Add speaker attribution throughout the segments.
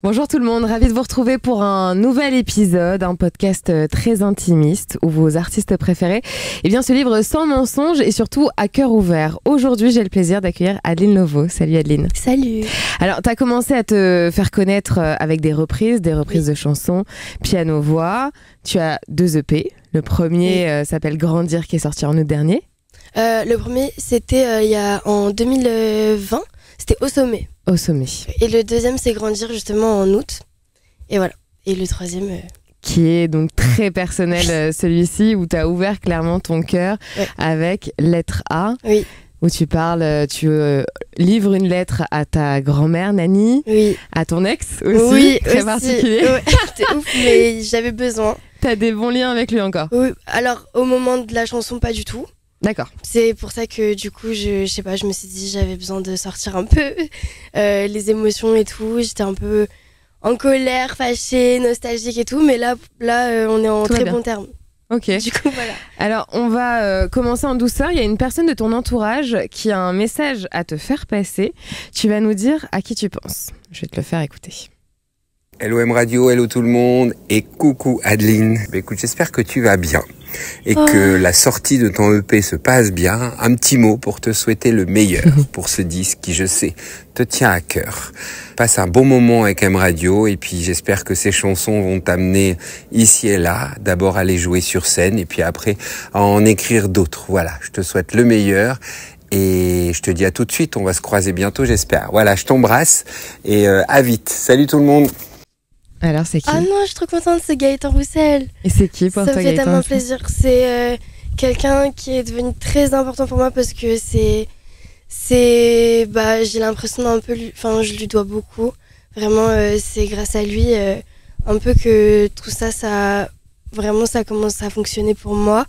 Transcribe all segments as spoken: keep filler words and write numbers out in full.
Speaker 1: Bonjour tout le monde, ravi de vous retrouver pour un nouvel épisode, un podcast très intimiste où vos artistes préférés eh bien, se livrent sans mensonge et surtout à cœur ouvert. Aujourd'hui, j'ai le plaisir d'accueillir Adeline Lovo. Salut Adeline.
Speaker 2: Salut.
Speaker 1: Alors, tu as commencé à te faire connaître avec des reprises, des reprises oui. de chansons, piano-voix. Tu as deux E P. Le premier oui. euh, s'appelle Grandir qui est sorti en août dernier.
Speaker 2: Euh, le premier, c'était euh, il y a, en deux mille vingt, c'était Au Sommet.
Speaker 1: Au Sommet.
Speaker 2: Et le deuxième, c'est Grandir justement en août. Et voilà. Et le troisième... Euh...
Speaker 1: Qui est donc très personnel, euh, celui-ci, où tu as ouvert clairement ton cœur ouais. avec Lettre A.
Speaker 2: Oui.
Speaker 1: Où tu parles, tu euh, livres une lettre à ta grand-mère, Nani.
Speaker 2: Oui.
Speaker 1: À ton ex aussi.
Speaker 2: Oui,
Speaker 1: très
Speaker 2: aussi.
Speaker 1: particulier.
Speaker 2: Ouais, c'était ouf, mais j'avais besoin.
Speaker 1: T'as des bons liens avec lui encore?
Speaker 2: Oui. Alors, au moment de la chanson, pas du tout.
Speaker 1: D'accord.
Speaker 2: C'est pour ça que du coup, je, je sais pas, je me suis dit j'avais besoin de sortir un peu euh, les émotions et tout. J'étais un peu en colère, fâchée, nostalgique et tout, mais là, là, euh, on est en tout très bons termes.
Speaker 1: Ok.
Speaker 2: Du coup, voilà.
Speaker 1: Alors, on va euh, commencer en douceur. Il y a une personne de ton entourage qui a un message à te faire passer. Tu vas nous dire à qui tu penses. Je vais te le faire écouter.
Speaker 3: Hello M Radio, hello tout le monde et coucou Adeline. Bah, écoute, j'espère que tu vas bien et oh. que la sortie de ton E P se passe bien. Un petit mot pour te souhaiter le meilleur pour ce disque qui, je sais, te tient à cœur. Passe un bon moment avec M Radio et puis j'espère que ces chansons vont t'amener ici et là. D'abord à les jouer sur scène et puis après à en écrire d'autres. Voilà, je te souhaite le meilleur. Et je te dis à tout de suite, on va se croiser bientôt, j'espère. Voilà, je t'embrasse et euh, à vite. Salut tout le monde.
Speaker 1: Alors c'est qui?
Speaker 2: Ah non, je suis trop contente, c'est Gaëtan Roussel.
Speaker 1: Et c'est qui pour
Speaker 2: toi,
Speaker 1: Gaëtan?
Speaker 2: Ça me fait tellement plaisir. C'est euh, quelqu'un qui est devenu très important pour moi parce que c'est, c'est, bah, j'ai l'impression d'un peu, enfin, je lui dois beaucoup. Vraiment, euh, c'est grâce à lui euh, un peu que tout ça, ça, vraiment, ça commence à fonctionner pour moi.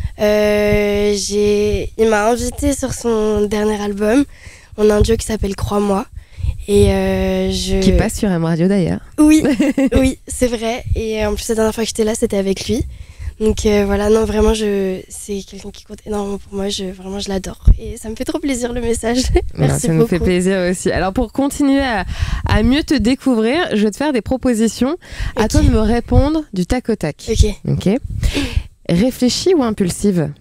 Speaker 2: Euh, j'ai, il m'a invité sur son dernier album. On a un duo qui s'appelle Crois-moi. Et euh, je...
Speaker 1: Qui passe sur M Radio d'ailleurs.
Speaker 2: Oui, oui, c'est vrai. Et en plus, la dernière fois que j'étais là, c'était avec lui. Donc euh, voilà, non, vraiment, je... c'est quelqu'un qui compte énormément pour moi. Je... Vraiment, je l'adore. Et ça me fait trop plaisir, le message. Merci
Speaker 1: non, ça
Speaker 2: beaucoup.
Speaker 1: nous fait plaisir aussi. Alors, pour continuer à, à mieux te découvrir, je vais te faire des propositions. Okay. À toi de me répondre du tac au tac.
Speaker 2: Ok.
Speaker 1: Ok. Réfléchie ou impulsive?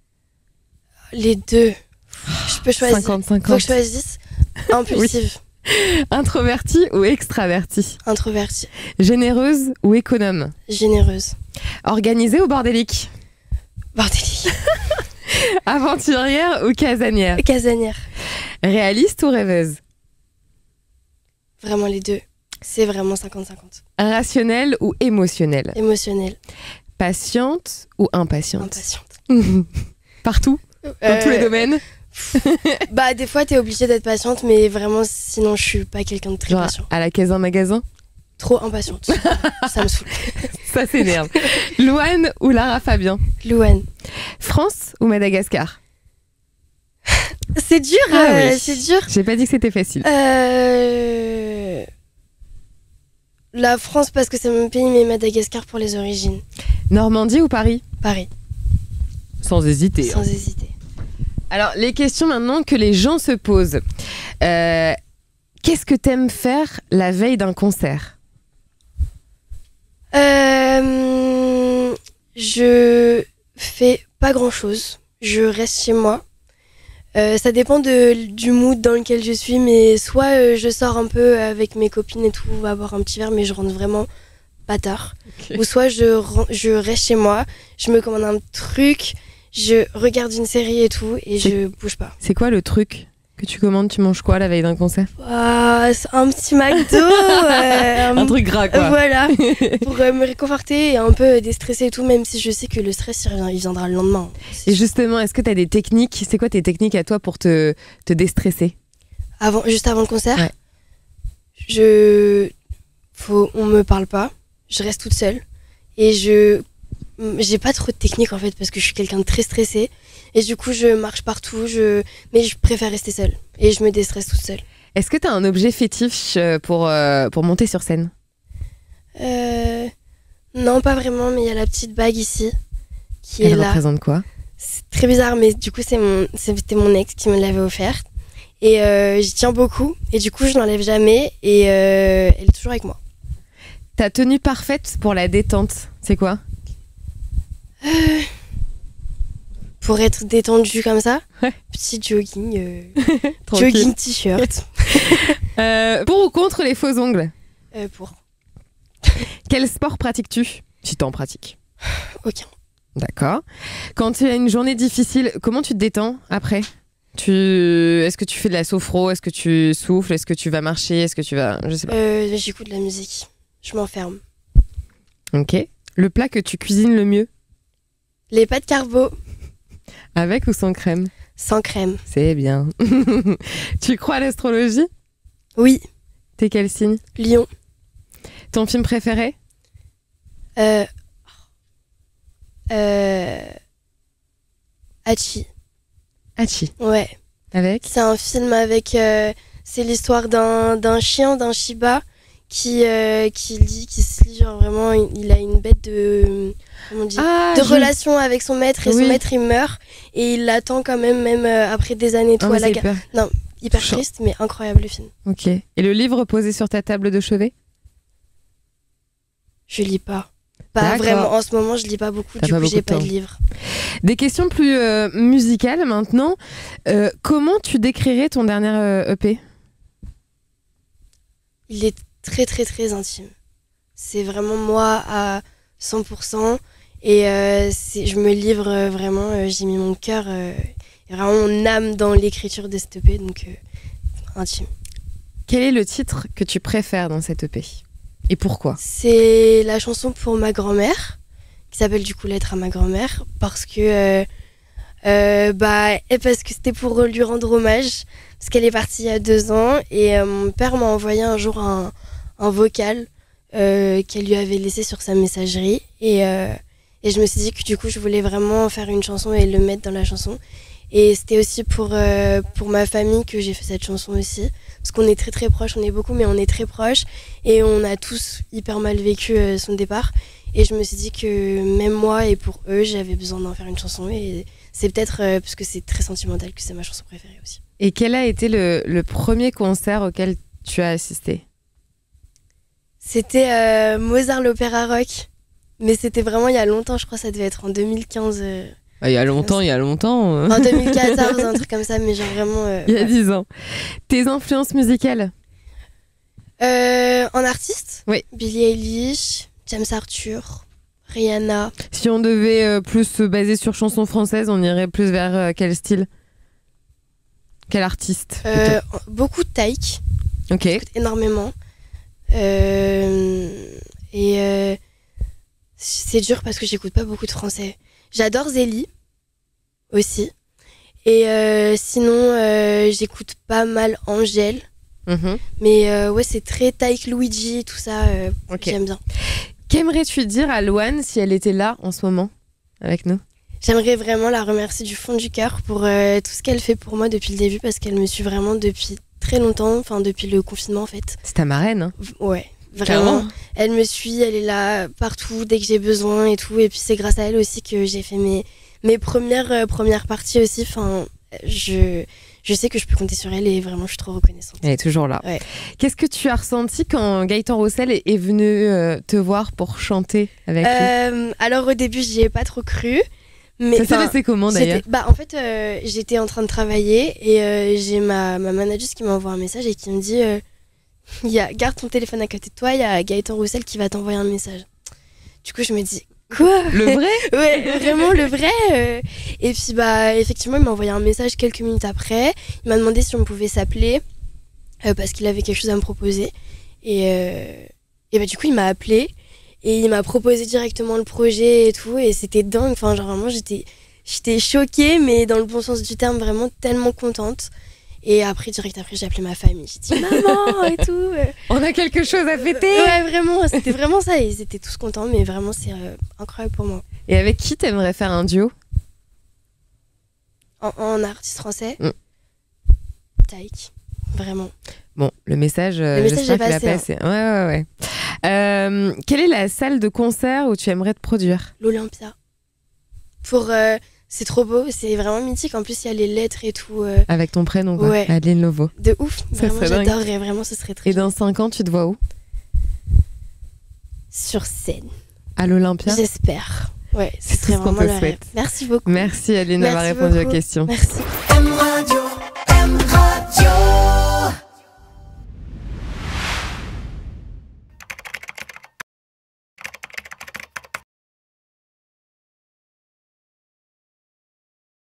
Speaker 2: Les deux. Je peux choisir.
Speaker 1: cinquante cinquante.
Speaker 2: Faut que je choisisse. Impulsive.
Speaker 1: Oui. Introvertie ou extravertie?
Speaker 2: Introvertie.
Speaker 1: Généreuse ou économe?
Speaker 2: Généreuse.
Speaker 1: Organisée ou bordélique?
Speaker 2: Bordélique.
Speaker 1: Aventurière ou casanière?
Speaker 2: Casanière.
Speaker 1: Réaliste ou rêveuse?
Speaker 2: Vraiment les deux. C'est vraiment cinquante cinquante.
Speaker 1: Rationnelle ou émotionnelle?
Speaker 2: Émotionnelle.
Speaker 1: Patiente ou impatiente?
Speaker 2: Impatiente.
Speaker 1: Partout? Dans euh... tous les domaines?
Speaker 2: Bah des fois t'es obligée d'être patiente, mais vraiment sinon je suis pas quelqu'un de très
Speaker 1: genre
Speaker 2: patient.
Speaker 1: À la caisse d'un magasin?
Speaker 2: Trop impatiente. Ça me saoule.
Speaker 1: Ça s'énerve. Louane ou Lara Fabian?
Speaker 2: Louane.
Speaker 1: France ou Madagascar?
Speaker 2: C'est dur,
Speaker 1: ah,
Speaker 2: euh,
Speaker 1: oui.
Speaker 2: c'est dur.
Speaker 1: J'ai pas dit que c'était facile.
Speaker 2: Euh... La France parce que c'est mon pays, mais Madagascar pour les origines.
Speaker 1: Normandie ou Paris?
Speaker 2: Paris.
Speaker 1: Sans hésiter.
Speaker 2: Sans
Speaker 1: hein.
Speaker 2: hésiter.
Speaker 1: Alors, les questions maintenant que les gens se posent. Euh, qu'est-ce que t'aimes faire la veille d'un concert?
Speaker 2: euh, Je fais pas grand-chose. Je reste chez moi. Euh, ça dépend de, du mood dans lequel je suis, mais soit euh, je sors un peu avec mes copines et tout, on va boire un petit verre, mais je rentre vraiment pas tard. Okay. Ou soit je, je reste chez moi, je me commande un truc... Je regarde une série et tout et je bouge pas.
Speaker 1: C'est quoi le truc que tu commandes? Tu manges quoi la veille d'un concert?
Speaker 2: euh, Un petit McDo. euh,
Speaker 1: un, un truc gras quoi.
Speaker 2: Euh, voilà, pour euh, me réconforter et un peu déstresser et tout, même si je sais que le stress il, revient, il viendra le lendemain.
Speaker 1: Et justement, est-ce que tu as des techniques? C'est quoi tes techniques à toi pour te, te déstresser?
Speaker 2: Avant, Juste avant le concert,
Speaker 1: ouais.
Speaker 2: je... Faut... on me parle pas, je reste toute seule et je... J'ai pas trop de technique en fait parce que je suis quelqu'un de très stressé et du coup je marche partout, je... mais je préfère rester seule et je me déstresse toute seule.
Speaker 1: Est-ce que tu as un objet fétiche pour, euh, pour monter sur scène?
Speaker 2: euh... Non, pas vraiment, mais il y a la petite bague ici qui
Speaker 1: Elle
Speaker 2: est là.
Speaker 1: Elle représente quoi?
Speaker 2: C'est très bizarre, mais du coup c'est mon... c'était mon ex qui me l'avait offerte et euh, j'y tiens beaucoup et du coup je n'enlève jamais et euh... elle est toujours avec moi.
Speaker 1: Ta tenue parfaite pour la détente, c'est quoi?
Speaker 2: euh... Pour être détendu comme ça,
Speaker 1: ouais.
Speaker 2: Petit jogging, euh... jogging t-shirt.
Speaker 1: euh, pour ou contre les faux ongles?
Speaker 2: euh, Pour.
Speaker 1: Quel sport pratiques-tu? Si t'en pratiques.
Speaker 2: Aucun.
Speaker 1: D'accord. Quand tu as une journée difficile, comment tu te détends après? Tu... Est-ce que tu fais de la sophro? Est-ce que tu souffles? Est-ce que tu vas marcher? Est-ce que tu vas... Je sais pas.
Speaker 2: Euh, j'écoute de la musique. Je m'enferme.
Speaker 1: Ok. Le plat que tu cuisines le mieux?
Speaker 2: Les pâtes carbo.
Speaker 1: Avec ou sans crème?
Speaker 2: Sans crème.
Speaker 1: C'est bien. Tu crois à l'astrologie?
Speaker 2: Oui.
Speaker 1: T'es quel signe?
Speaker 2: Lion.
Speaker 1: Ton film préféré?
Speaker 2: Euh... Euh... Hachi.
Speaker 1: Hachi.
Speaker 2: Ouais.
Speaker 1: Avec?
Speaker 2: C'est un film avec... Euh... C'est l'histoire d'un, d'un chien, d'un Shiba, qui, euh, qui lit, qui se lit, genre vraiment, il a une bête de... Comment on dit,
Speaker 1: ah,
Speaker 2: de
Speaker 1: je...
Speaker 2: relation avec son maître, et oui. Son maître, il meurt, et il l'attend quand même, même euh, après des années. Tout
Speaker 1: oh,
Speaker 2: à la
Speaker 1: hyper...
Speaker 2: Non, hyper Chant. Triste, mais incroyable le film.
Speaker 1: Ok. Et le livre posé sur ta table de chevet?
Speaker 2: Je lis pas. Pas vraiment. En ce moment, je lis pas beaucoup. T'as du pas coup, j'ai pas de livre.
Speaker 1: Des questions plus euh, musicales maintenant. Euh, comment tu décrirais ton dernier euh, E P?
Speaker 2: Il est très, très, très intime. C'est vraiment moi à cent pour cent. Et euh, c'est, je me livre euh, vraiment. Euh, j'ai mis mon cœur euh, et vraiment mon âme dans l'écriture de cet E P. Donc, euh, intime.
Speaker 1: Quel est le titre que tu préfères dans cet E P? Et pourquoi?
Speaker 2: C'est la chanson pour ma grand-mère, qui s'appelle du coup Lettre à ma grand-mère, parce que euh, euh, bah et parce que c'était pour lui rendre hommage, parce qu'elle est partie il y a deux ans et euh, mon père m'a envoyé un jour un, un vocal euh, qu'elle lui avait laissé sur sa messagerie et euh, et je me suis dit que du coup je voulais vraiment faire une chanson et le mettre dans la chanson. Et c'était aussi pour, euh, pour ma famille que j'ai fait cette chanson aussi. Parce qu'on est très très proches, on est beaucoup, mais on est très proches. Et on a tous hyper mal vécu euh, son départ. Et je me suis dit que même moi et pour eux, j'avais besoin d'en faire une chanson. Et c'est peut-être euh, parce que c'est très sentimental que c'est ma chanson préférée aussi.
Speaker 1: Et quel a été le, le premier concert auquel tu as assisté?
Speaker 2: C'était euh, Mozart l'Opéra Rock. Mais c'était vraiment il y a longtemps, je crois que ça devait être en deux mille quinze. Euh...
Speaker 1: Il y a longtemps, il y a longtemps.
Speaker 2: En deux mille quatorze, un truc comme ça, mais genre vraiment... Euh,
Speaker 1: il y a
Speaker 2: ouais.
Speaker 1: dix ans. Tes influences musicales?
Speaker 2: euh, En artiste?
Speaker 1: Oui.
Speaker 2: Billie Eilish, James Arthur, Rihanna.
Speaker 1: Si on devait euh, plus se baser sur chansons françaises, on irait plus vers euh, quel style? Quel artiste?
Speaker 2: euh, Beaucoup de Taïk.
Speaker 1: Ok.
Speaker 2: J'écoute énormément. Euh, et euh, c'est dur parce que j'écoute pas beaucoup de français. J'adore Zélie aussi. Et euh, sinon, euh, j'écoute pas mal Angèle. Mm-hmm. Mais euh, ouais, c'est très Taïk, Luigi, tout ça. Euh, okay. J'aime bien.
Speaker 1: Qu'aimerais-tu dire à Louane si elle était là en ce moment avec nous?
Speaker 2: J'aimerais vraiment la remercier du fond du cœur pour euh, tout ce qu'elle fait pour moi depuis le début, parce qu'elle me suit vraiment depuis très longtemps, enfin depuis le confinement en fait.
Speaker 1: C'est ta marraine, hein?
Speaker 2: Ouais. Vraiment, elle me suit, elle est là partout dès que j'ai besoin et tout. Et puis c'est grâce à elle aussi que j'ai fait mes, mes premières, euh, premières parties aussi. Enfin, je, je sais que je peux compter sur elle et vraiment je suis trop reconnaissante.
Speaker 1: Elle est toujours là.
Speaker 2: Ouais.
Speaker 1: Qu'est-ce que tu as ressenti quand Gaëtan Roussel est, est venu euh, te voir pour chanter avec
Speaker 2: euh, lui? Alors au début, j'y ai pas trop cru. Mais,
Speaker 1: ça s'est passé comment d'ailleurs?
Speaker 2: Bah en fait, euh, j'étais en train de travailler et euh, j'ai ma, ma manager qui m'a envoyé un message et qui me dit... Euh, Il y a, garde ton téléphone à côté de toi, il y a Gaëtan Roussel qui va t'envoyer un message. Du coup, je me dis, quoi?
Speaker 1: Le vrai?
Speaker 2: Ouais, vraiment le vrai. Euh... Et puis, bah, effectivement, il m'a envoyé un message quelques minutes après. Il m'a demandé si on pouvait s'appeler euh, parce qu'il avait quelque chose à me proposer. Et, euh... et bah, du coup, il m'a appelé et il m'a proposé directement le projet et tout. Et c'était dingue. Enfin, genre, vraiment, j'étais, j'étais choquée, mais dans le bon sens du terme, vraiment tellement contente. Et après, direct après, j'ai appelé ma famille. J'ai dit maman et tout.
Speaker 1: On a quelque chose à fêter.
Speaker 2: Ouais, vraiment, c'était vraiment ça. Ils étaient tous contents, mais vraiment, c'est euh, incroyable pour moi.
Speaker 1: Et avec qui t'aimerais faire un duo?
Speaker 2: En, en artiste français mm. Taïk, vraiment.
Speaker 1: Bon, le message,
Speaker 2: le message est passé.
Speaker 1: passé. Hein. Ouais, ouais, ouais. Euh, quelle est la salle de concert où tu aimerais te produire?
Speaker 2: L'Olympia. Pour... Euh, c'est trop beau, c'est vraiment mythique. En plus, il y a les lettres et tout. Euh...
Speaker 1: Avec ton prénom, quoi.
Speaker 2: Ouais.
Speaker 1: Adeline Lovo.
Speaker 2: De ouf. Ça vraiment, j'adorerais. Vraiment, ce serait très
Speaker 1: Et dans cinq ans, tu te vois où?
Speaker 2: sur scène.
Speaker 1: À l'Olympia ?
Speaker 2: J'espère. Ouais,
Speaker 1: c'est
Speaker 2: ce serait
Speaker 1: tout ce qu'on
Speaker 2: vraiment
Speaker 1: te
Speaker 2: le
Speaker 1: souhaite.
Speaker 2: rêve. Merci beaucoup.
Speaker 1: Merci Aline d'avoir
Speaker 2: Merci
Speaker 1: répondu
Speaker 2: beaucoup.
Speaker 1: aux questions.
Speaker 2: Merci.